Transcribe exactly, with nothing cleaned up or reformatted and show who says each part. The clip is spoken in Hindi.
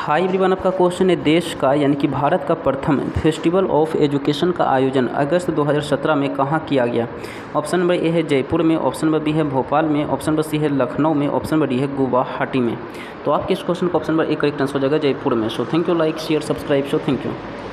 Speaker 1: हाई एवरीवन, आपका क्वेश्चन है देश का यानी कि भारत का प्रथम फेस्टिवल ऑफ एजुकेशन का आयोजन अगस्त दो हज़ार सत्रह में कहाँ किया गया। ऑप्शन नंबर ए है जयपुर में, ऑप्शन नंबर बी है भोपाल में, ऑप्शन नंबर सी है लखनऊ में, ऑप्शन नंबर डी है गुवाहाटी में। तो आपके इस क्वेश्चन को option number A correct answer हो जाएगा जयपुर में। So thank you, like share subscribe. So thank you.